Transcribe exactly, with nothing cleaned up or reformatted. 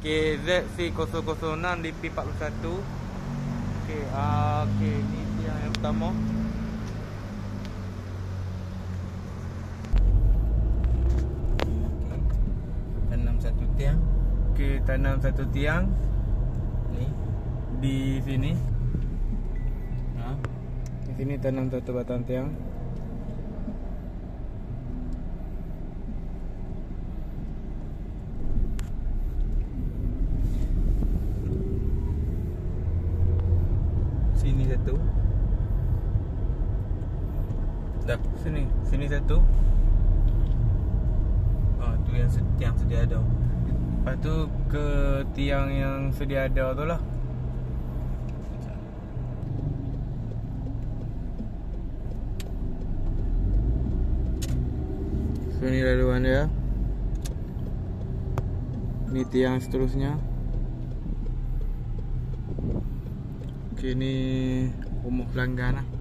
Okey, Z C kosong kosong enam D P empat puluh satu. Okey, ah okey, ni tiang yang pertama. Okey. Tanam satu tiang. Okey, tanam satu tiang Ni. di sini. Ha. Di sini tanam satu batang tiang. Sini satu. Dah, sini. Sini satu. Ah, tu yang se- tiang sedia ada. Lepas tu ke tiang yang sedia ada tu lah. So ni laluan dia. Ni tiang seterusnya. Okey, ni rumah pelanggan lah.